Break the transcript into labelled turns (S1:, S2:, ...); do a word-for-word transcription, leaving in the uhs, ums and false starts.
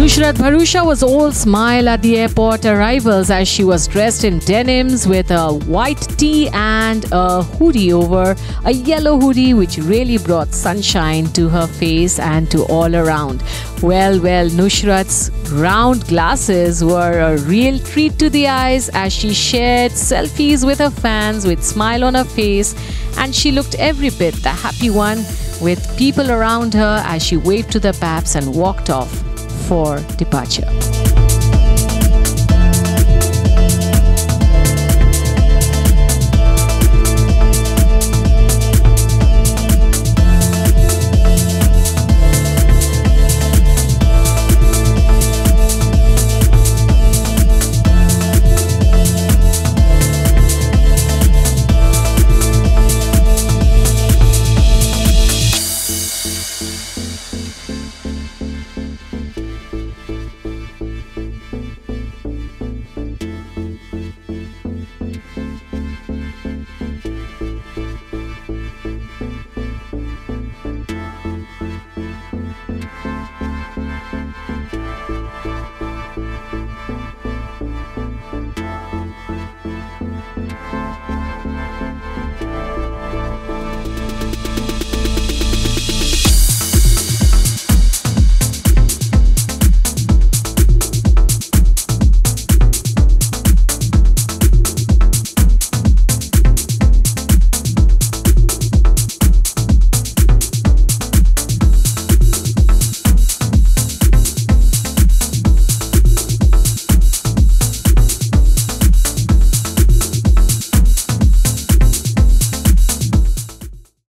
S1: Nushrratt Bharuccha was all smile at the airport arrivals as she was dressed in denims with a white tee and a hoodie over a yellow hoodie, which really brought sunshine to her face and to all around. Well, well, Nushrratt's round glasses were a real treat to the eyes as she shared selfies with her fans with smile on her face, and she looked every bit the happy one with people around her as she waved to the paps and walked off for departure.